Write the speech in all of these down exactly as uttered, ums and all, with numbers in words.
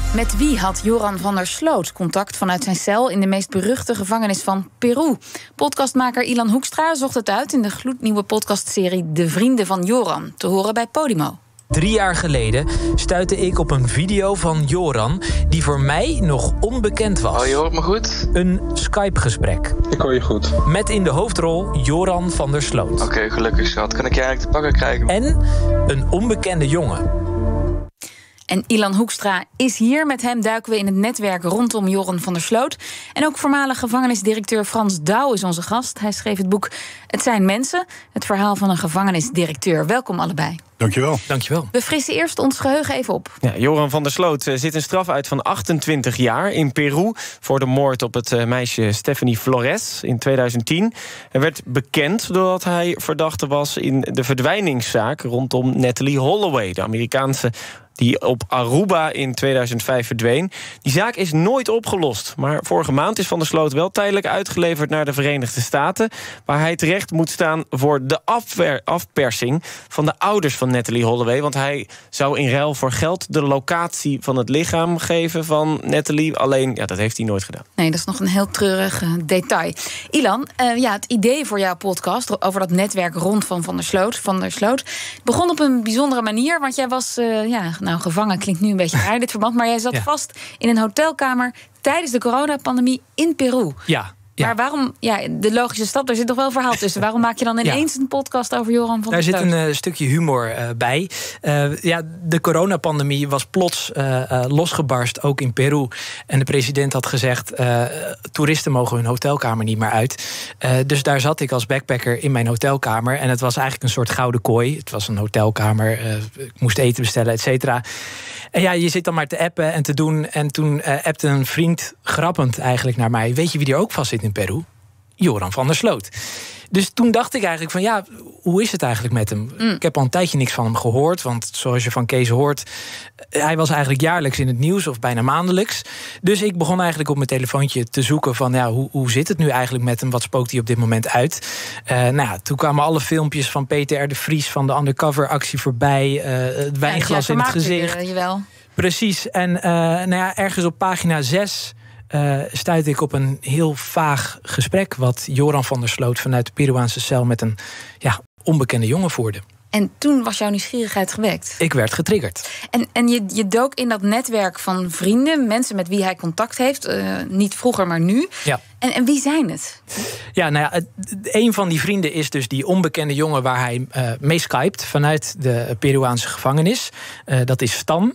Met wie had Joran van der Sloot contact vanuit zijn cel in de meest beruchte gevangenis van Peru? Podcastmaker Ilan Hoekstra zocht het uit in de gloednieuwe podcastserie De Vrienden van Joran, te horen bij Podimo. Drie jaar geleden stuitte ik op een video van Joran die voor mij nog onbekend was. Oh, je hoort me goed? Een Skype-gesprek. Ik hoor je goed. Met in de hoofdrol Joran van der Sloot. Oké, okay, gelukkig schat. Kan ik je eigenlijk te pakken krijgen? En een onbekende jongen. En Ilan Hoekstra is hier. Met hem duiken we in het netwerk rondom Joran van der Sloot. En ook voormalig gevangenisdirecteur Frans Douw is onze gast. Hij schreef het boek Het zijn mensen, het verhaal van een gevangenisdirecteur. Welkom allebei. Dankjewel. Dankjewel. We frissen eerst ons geheugen even op. Ja, Joran van der Sloot uh, zit een straf uit van achtentwintig jaar in Peru voor de moord op het uh, meisje Stephanie Flores in tweeduizend tien. Hij werd bekend doordat hij verdachte was in de verdwijningszaak rondom Natalee Holloway, de Amerikaanse die op Aruba in tweeduizend vijf verdween. Die zaak is nooit opgelost. Maar vorige maand is Van der Sloot wel tijdelijk uitgeleverd naar de Verenigde Staten, waar hij terecht moet staan voor de afwer- afpersing van de ouders van Natalee Holloway. Want hij zou in ruil voor geld de locatie van het lichaam geven van Natalee. Alleen, ja, dat heeft hij nooit gedaan. Nee, dat is nog een heel treurig uh, detail. Ilan, uh, ja, het idee voor jouw podcast over dat netwerk rond van Van der Sloot, Van der Sloot begon op een bijzondere manier, want jij was, uh, ja, nou, gevangen klinkt nu een beetje raar in dit verband, maar jij zat ja. vast in een hotelkamer tijdens de coronapandemie in Peru. Ja. Ja. Maar waarom, ja, de logische stap, daar zit toch wel een verhaal tussen. Waarom maak je dan ineens ja. een podcast over Joran van der Sloot? Daar zit een uh, stukje humor uh, bij. Uh, ja, de coronapandemie was plots uh, uh, losgebarst, ook in Peru. En de president had gezegd, uh, toeristen mogen hun hotelkamer niet meer uit. Uh, dus daar zat ik als backpacker in mijn hotelkamer. En het was eigenlijk een soort gouden kooi. Het was een hotelkamer, uh, ik moest eten bestellen, et cetera. En ja, je zit dan maar te appen en te doen. En toen uh, appte een vriend grappend eigenlijk naar mij. Weet je wie er ook vast zit in Peru? Joran van der Sloot. Dus toen dacht ik eigenlijk van ja, hoe is het eigenlijk met hem? Mm. Ik heb al een tijdje niks van hem gehoord. Want zoals je van Kees hoort, hij was eigenlijk jaarlijks in het nieuws of bijna maandelijks. Dus ik begon eigenlijk op mijn telefoontje te zoeken van ja, hoe, hoe zit het nu eigenlijk met hem? Wat spookt hij op dit moment uit? Uh, nou ja, toen kwamen alle filmpjes van Peter R. de Vries van de undercover actie voorbij. Uh, het wijnglas ja, in het gezicht. Je, jawel. Precies. En uh, nou ja, ergens op pagina zes Uh, stuitte ik op een heel vaag gesprek wat Joran van der Sloot vanuit de Peruaanse cel met een ja, onbekende jongen voerde. En toen was jouw nieuwsgierigheid gewekt? Ik werd getriggerd. En, en je, je dook in dat netwerk van vrienden, mensen met wie hij contact heeft. Uh, niet vroeger, maar nu. Ja. En, en wie zijn het? Ja, nou ja, het, een van die vrienden is dus die onbekende jongen waar hij uh, mee skypt vanuit de Peruaanse gevangenis. Uh, dat is Stan.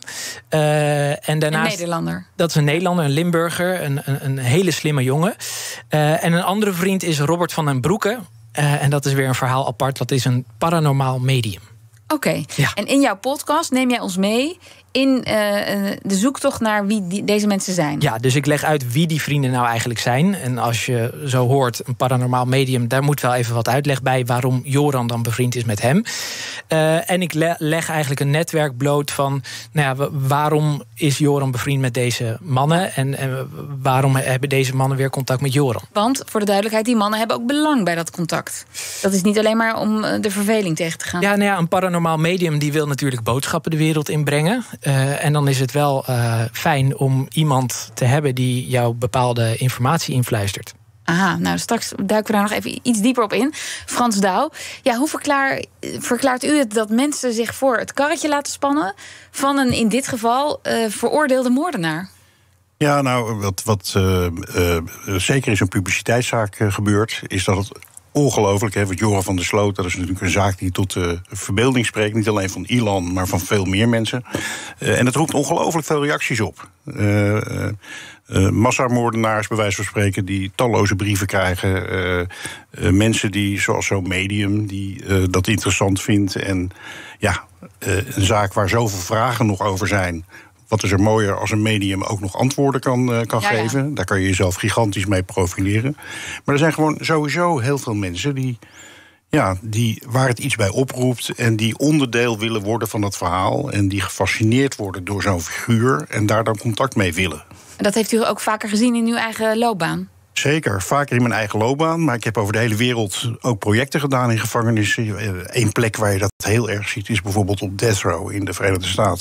Uh, en daarnaast, een Nederlander. Dat is een Nederlander, een Limburger, een, een, een hele slimme jongen. Uh, en een andere vriend is Robert van den Broeke. Uh, en dat is weer een verhaal apart. Dat is een paranormaal medium. Oké. Okay. Ja. En in jouw podcast neem jij ons mee in uh, de zoektocht naar wie die, deze mensen zijn. Ja, dus ik leg uit wie die vrienden nou eigenlijk zijn. En als je zo hoort, een paranormaal medium, daar moet wel even wat uitleg bij waarom Joran dan bevriend is met hem. Uh, en ik le- leg eigenlijk een netwerk bloot van nou ja, waarom is Joran bevriend met deze mannen en, en waarom hebben deze mannen weer contact met Joran. Want, voor de duidelijkheid, die mannen hebben ook belang bij dat contact. Dat is niet alleen maar om de verveling tegen te gaan. Ja, nou ja, een paranormaal medium die wil natuurlijk boodschappen de wereld inbrengen. Uh, en dan is het wel uh, fijn om iemand te hebben die jou bepaalde informatie influistert. Aha, nou straks duiken we daar nog even iets dieper op in. Frans Douw, ja, hoe verklaar, verklaart u het dat mensen zich voor het karretje laten spannen van een in dit geval uh, veroordeelde moordenaar? Ja, nou, wat, wat uh, uh, zeker in zo'n publiciteitszaak uh, gebeurt, is dat het ongelooflijk, hè, want Joran van der Sloot, dat is natuurlijk een zaak die tot de uh, verbeelding spreekt. Niet alleen van Ilan, maar van veel meer mensen. Uh, en het roept ongelooflijk veel reacties op. Uh, uh, uh, massamoordenaars, bij wijze van spreken, die talloze brieven krijgen. Uh, uh, mensen die, zoals zo'n medium, die uh, dat interessant vindt. En ja, uh, een zaak waar zoveel vragen nog over zijn. Wat is er mooier als een medium ook nog antwoorden kan, uh, kan ja, geven. Ja. Daar kan je jezelf gigantisch mee profileren. Maar er zijn gewoon sowieso heel veel mensen die, ja, die, waar het iets bij oproept en die onderdeel willen worden van dat verhaal en die gefascineerd worden door zo'n figuur en daar dan contact mee willen. En dat heeft u ook vaker gezien in uw eigen loopbaan? Zeker, vaker in mijn eigen loopbaan. Maar ik heb over de hele wereld ook projecten gedaan in gevangenissen. Eén plek waar je dat heel erg ziet is bijvoorbeeld op Death Row in de Verenigde Staten.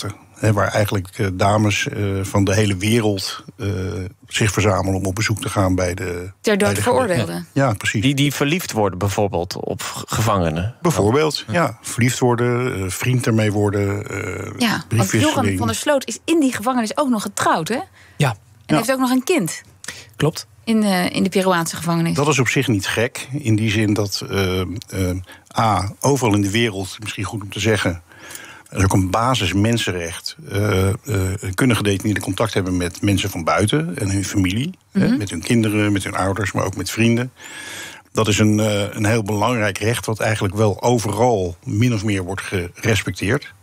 He, waar eigenlijk uh, dames uh, van de hele wereld uh, zich verzamelen om op bezoek te gaan bij de... Ter dood veroordeelden. Ja, ja, precies. Die, die verliefd worden bijvoorbeeld op gevangenen. Bijvoorbeeld, ja. ja. Verliefd worden, uh, vriend ermee worden, uh, ja, want Joran van der Sloot is in die gevangenis ook nog getrouwd, hè? Ja. En ja. heeft ook nog een kind. Klopt. In, uh, in de Peruaanse gevangenis. Dat is op zich niet gek. In die zin dat uh, uh, A, overal in de wereld, misschien goed om te zeggen, er is ook een basis mensenrecht. Uh, uh, kunnen gedetineerden contact hebben met mensen van buiten en hun familie. Mm-hmm. Hè, met hun kinderen, met hun ouders, maar ook met vrienden. Dat is een, uh, een heel belangrijk recht wat eigenlijk wel overal min of meer wordt gerespecteerd.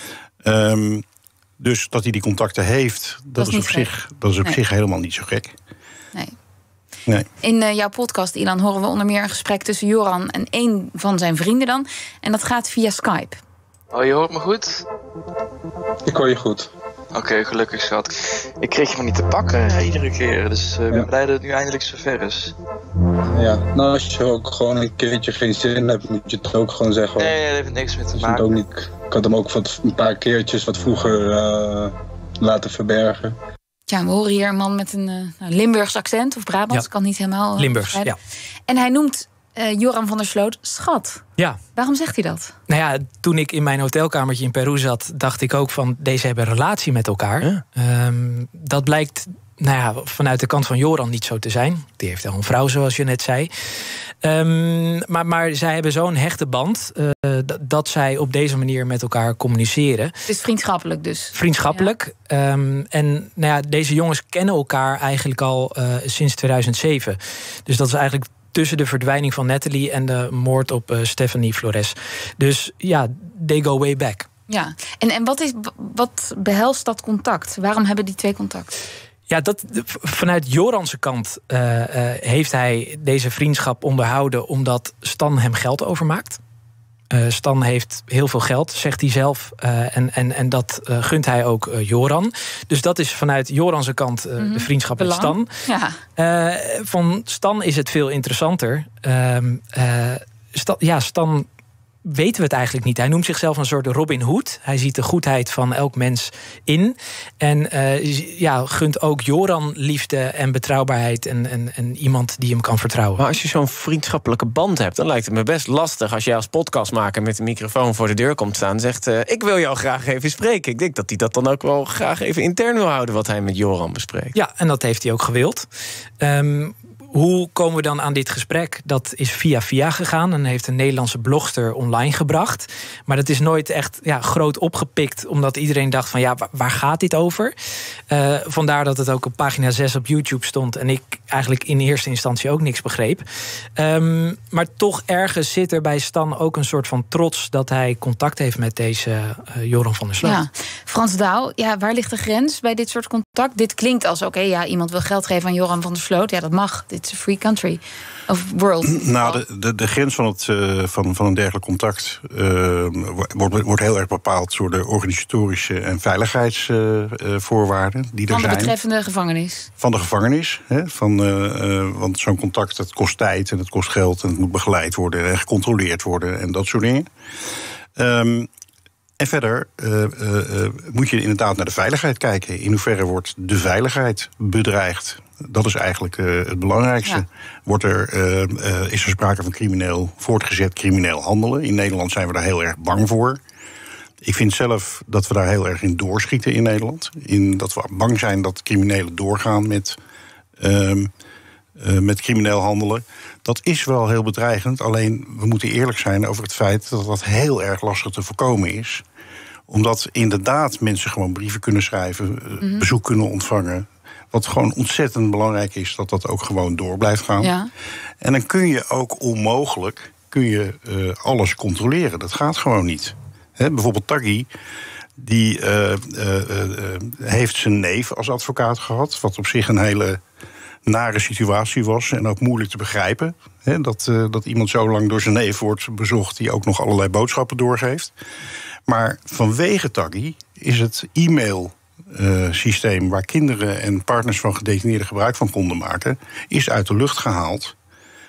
Um, dus dat hij die contacten heeft, dat, dat is, is op, zich, dat is op nee. zich helemaal niet zo gek. Nee. Nee. In uh, jouw podcast, Ilan, horen we onder meer een gesprek tussen Joran en een van zijn vrienden dan. En dat gaat via Skype. Oh, je hoort me goed? Ik hoor je goed. Oké, okay, gelukkig schat. Ik kreeg je maar niet te pakken hè, iedere keer. Dus uh, ik ben ja. blij dat het nu eindelijk zover is. Ja, nou als je ook gewoon een keertje geen zin hebt, moet je het ook gewoon zeggen. Nee, dat heeft niks mee te dus maken. Ook niet, ik had hem ook wat, een paar keertjes wat vroeger uh, laten verbergen. Ja, we horen hier een man met een uh, Limburgs accent, of Brabants, ja. kan niet helemaal... Uh, Limburgs, ja. En hij noemt uh, Joran van der Sloot schat. Ja. Waarom zegt hij dat? Nou ja, toen ik in mijn hotelkamertje in Peru zat, dacht ik ook van, deze hebben een relatie met elkaar. Ja. Um, dat blijkt, nou ja, vanuit de kant van Joran niet zo te zijn. Die heeft al een vrouw, zoals je net zei. Um, maar, maar zij hebben zo'n hechte band uh, d- dat zij op deze manier met elkaar communiceren. Het is vriendschappelijk dus. Vriendschappelijk. Ja. Um, en nou ja, deze jongens kennen elkaar eigenlijk al uh, sinds tweeduizend zeven. Dus dat is eigenlijk tussen de verdwijning van Natalie en de moord op uh, Stephanie Flores. Dus ja, they go way back. Ja, en, en wat, is, wat behelst dat contact? Waarom hebben die twee contact? Ja, dat, vanuit Joran's kant uh, uh, heeft hij deze vriendschap onderhouden omdat Stan hem geld overmaakt. Uh, Stan heeft heel veel geld, zegt hij zelf. Uh, en, en, en dat uh, gunt hij ook uh, Joran. Dus dat is vanuit Joran's kant uh, mm-hmm. de vriendschap Belang. met Stan. Ja. Uh, van Stan is het veel interessanter. Uh, uh, Stan, ja, Stan weten we het eigenlijk niet. Hij noemt zichzelf een soort Robin Hood. Hij ziet de goedheid van elk mens in. En uh, ja, gunt ook Joran liefde en betrouwbaarheid en, en, en iemand die hem kan vertrouwen. Maar als je zo'n vriendschappelijke band hebt, dan lijkt het me best lastig als jij als podcastmaker met een microfoon voor de deur komt staan en zegt, uh, ik wil jou graag even spreken. Ik denk dat hij dat dan ook wel graag even intern wil houden wat hij met Joran bespreekt. Ja, en dat heeft hij ook gewild. Um, Hoe komen we dan aan dit gesprek? Dat is via via gegaan en heeft een Nederlandse blogster online gebracht. Maar dat is nooit echt ja, groot opgepikt, omdat iedereen dacht van ja, waar gaat dit over? Uh, vandaar dat het ook op pagina zes op YouTube stond en ik eigenlijk in eerste instantie ook niks begreep. Um, maar toch ergens zit er bij Stan ook een soort van trots dat hij contact heeft met deze uh, Joran van der Sloot. Ja. Frans Douw, ja, waar ligt de grens bij dit soort contact? Dit klinkt als oké, okay, ja, iemand wil geld geven aan Joran van der Sloot. Ja, dat mag. Dit is een free country. Of world. Nou, de, de, de grens van, het, uh, van, van een dergelijk contact uh, wordt, wordt heel erg bepaald door de organisatorische en veiligheidsvoorwaarden uh, die er zijn. Van de betreffende gevangenis. Van de gevangenis. Hè, van, uh, uh, want zo'n contact, het kost tijd en het kost geld en het moet begeleid worden en gecontroleerd worden en dat soort dingen. Um, En verder uh, uh, uh, moet je inderdaad naar de veiligheid kijken. In hoeverre wordt de veiligheid bedreigd? Dat is eigenlijk uh, het belangrijkste. Ja. Wordt er, uh, uh, is er sprake van crimineel, voortgezet crimineel handelen? In Nederland zijn we daar heel erg bang voor. Ik vind zelf dat we daar heel erg in doorschieten in Nederland. In dat we bang zijn dat criminelen doorgaan met, uh, uh, met crimineel handelen. Dat is wel heel bedreigend. Alleen we moeten eerlijk zijn over het feit dat dat heel erg lastig te voorkomen is. Omdat inderdaad mensen gewoon brieven kunnen schrijven, mm-hmm. bezoek kunnen ontvangen. Wat gewoon ontzettend belangrijk is, dat dat ook gewoon door blijft gaan. Ja. En dan kun je ook onmogelijk kun je, uh, alles controleren. Dat gaat gewoon niet. He, bijvoorbeeld Taghi, die uh, uh, uh, heeft zijn neef als advocaat gehad. Wat op zich een hele nare situatie was en ook moeilijk te begrijpen. He, dat, uh, dat iemand zo lang door zijn neef wordt bezocht die ook nog allerlei boodschappen doorgeeft. Maar vanwege Taghi is het e-mail Uh, systeem waar kinderen en partners van gedetineerden gebruik van konden maken, is uit de lucht gehaald.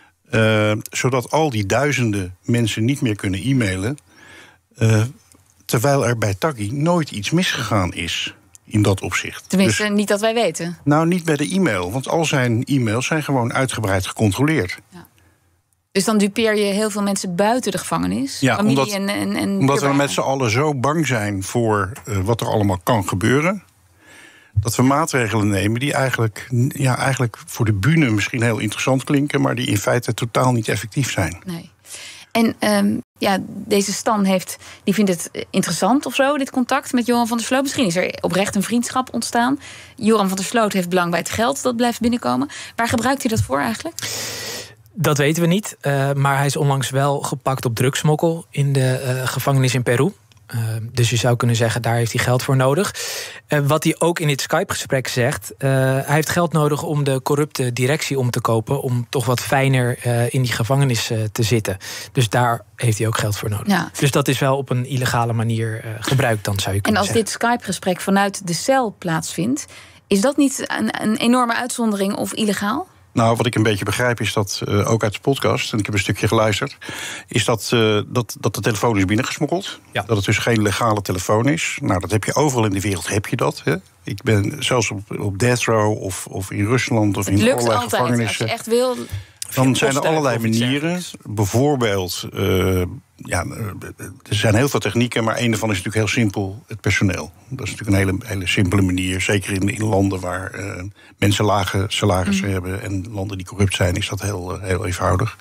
Uh, zodat al die duizenden mensen niet meer kunnen e-mailen. Uh, terwijl er bij Taghi nooit iets misgegaan is in dat opzicht. Tenminste, dus, niet dat wij weten. Nou, niet bij de e-mail, want al zijn e-mails zijn gewoon uitgebreid gecontroleerd. Ja. Dus dan dupeer je heel veel mensen buiten de gevangenis? Ja, familie omdat, en, en, en omdat we buurman. met z'n allen zo bang zijn voor uh, wat er allemaal kan gebeuren, dat we maatregelen nemen die eigenlijk, ja, eigenlijk voor de bühne misschien heel interessant klinken, maar die in feite totaal niet effectief zijn. Nee. En um, ja, deze Stan heeft, die vindt het interessant of zo, dit contact met Joran van der Sloot. Misschien is er oprecht een vriendschap ontstaan. Joran van der Sloot heeft belang bij het geld dat blijft binnenkomen. Waar gebruikt hij dat voor eigenlijk? Dat weten we niet, uh, maar hij is onlangs wel gepakt op drugsmokkel in de uh, gevangenis in Peru. Uh, dus je zou kunnen zeggen, daar heeft hij geld voor nodig. Uh, wat hij ook in dit Skype-gesprek zegt, uh, hij heeft geld nodig om de corrupte directie om te kopen, om toch wat fijner uh, in die gevangenis uh, te zitten. Dus daar heeft hij ook geld voor nodig. Ja. Dus dat is wel op een illegale manier uh, gebruikt, dan zou je kunnen zeggen. En als zeggen. dit Skype-gesprek vanuit de cel plaatsvindt, is dat niet een, een enorme uitzondering of illegaal? Nou, wat ik een beetje begrijp is dat, uh, ook uit de podcast, en ik heb een stukje geluisterd, is dat, uh, dat, dat de telefoon is binnengesmokkeld. Ja. Dat het dus geen legale telefoon is. Nou, dat heb je overal in de wereld, heb je dat. Hè? Ik ben zelfs op, op death row of, of in Rusland of het in lukt allerlei altijd, gevangenissen. Als je echt wil. Dan zijn er allerlei manieren. Bijvoorbeeld, uh, ja, er zijn heel veel technieken, maar een daarvan is natuurlijk heel simpel: het personeel. Dat is natuurlijk een hele, hele simpele manier. Zeker in, in landen waar uh, mensen lage salarissen mm. hebben en landen die corrupt zijn, is dat heel, uh, heel eenvoudig.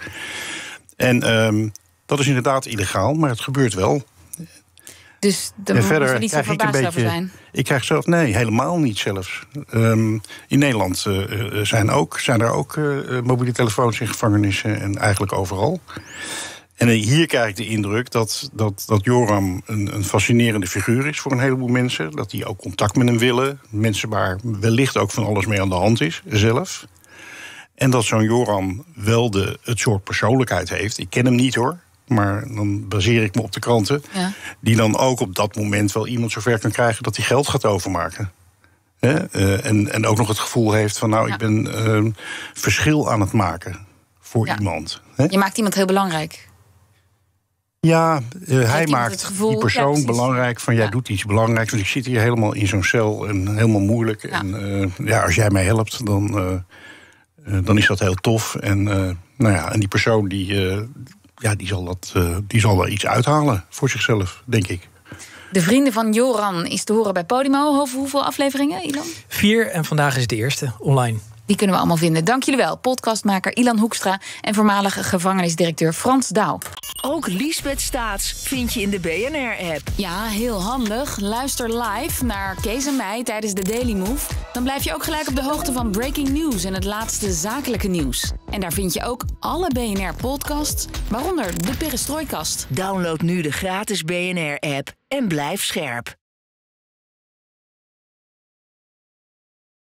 En um, dat is inderdaad illegaal, maar het gebeurt wel. Dus daar moet je niet zo verbaasd over zijn. Ik krijg zelf, nee, helemaal niet zelfs. Um, in Nederland uh, zijn, ook, zijn er ook uh, mobiele telefoons in gevangenissen en eigenlijk overal. En uh, hier krijg ik de indruk dat, dat, dat Joran een, een fascinerende figuur is voor een heleboel mensen. Dat die ook contact met hem willen. Mensen waar wellicht ook van alles mee aan de hand is, zelf. En dat zo'n Joran wel de, het soort persoonlijkheid heeft. Ik ken hem niet hoor. Maar dan baseer ik me op de kranten. Ja. Die dan ook op dat moment wel iemand zover kan krijgen dat hij geld gaat overmaken. He? Uh, en, en ook nog het gevoel heeft van nou, ja. ik ben uh, verschil aan het maken voor ja. iemand. He? Je maakt iemand heel belangrijk. Ja, uh, hij maakt gevoel, die persoon ja, belangrijk van jij ja. doet iets belangrijks. Want ik zit hier helemaal in zo'n cel en helemaal moeilijk. Ja. En uh, ja, als jij mij helpt, dan, uh, uh, dan is dat heel tof. En, uh, nou ja, en die persoon die... Uh, Ja, die zal, dat, uh, die zal er iets uithalen voor zichzelf, denk ik. De Vrienden van Joran is te horen bij Podimo. Over hoeveel afleveringen, Ilan? Vier, en vandaag is de eerste online. Die kunnen we allemaal vinden. Dank jullie wel. Podcastmaker Ilan Hoekstra en voormalige gevangenisdirecteur Frans Douw. Ook Liesbeth Staats vind je in de B N R-app. Ja, heel handig. Luister live naar Kees en mij tijdens de Daily Move. Dan blijf je ook gelijk op de hoogte van breaking news en het laatste zakelijke nieuws. En daar vind je ook alle B N R-podcasts, waaronder de Perestrooikast. Download nu de gratis B N R-app en blijf scherp.